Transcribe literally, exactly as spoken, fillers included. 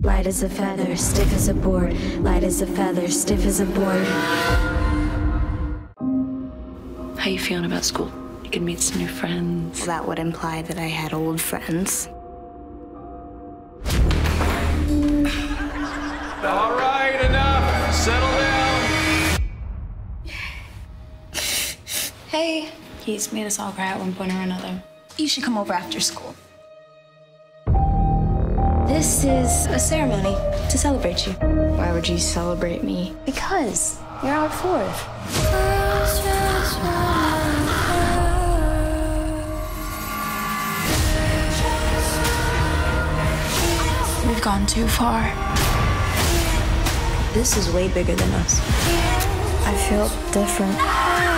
Light as a feather, stiff as a board. Light as a feather, stiff as a board. How you feeling about school? You can meet some new friends. That would imply that I had old friends. All right, enough. Settle down. Hey. He's made us all cry at one point or another. You should come over after school. This is a ceremony to celebrate you. Why would you celebrate me? Because you're out fourth. We've gone too far. This is way bigger than us. I feel different.